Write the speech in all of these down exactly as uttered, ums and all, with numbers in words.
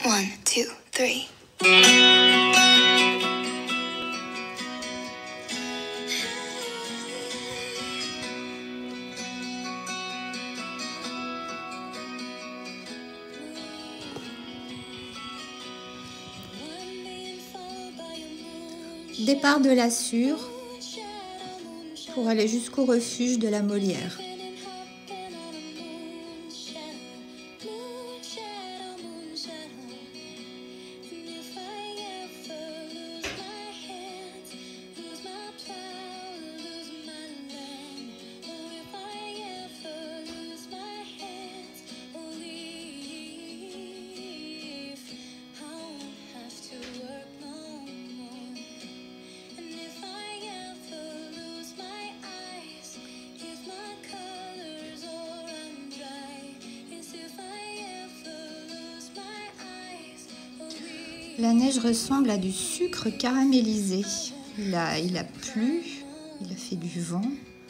One, two, three. Départ de la Sûre pour aller jusqu'au refuge de la Molière. La neige ressemble à du sucre caramélisé. Il a, il a plu, il a fait du vent.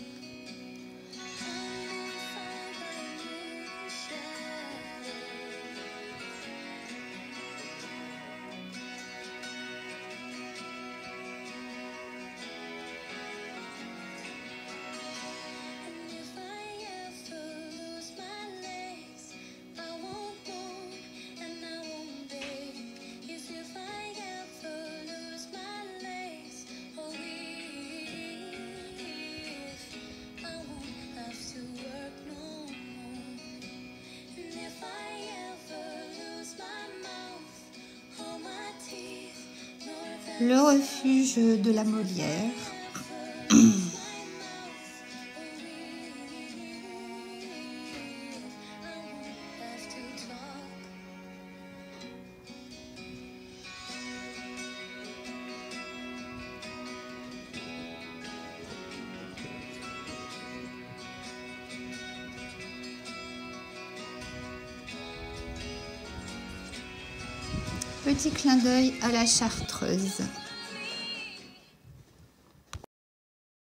Le refuge de la Molière. Petit clin d'œil à la Chartreuse.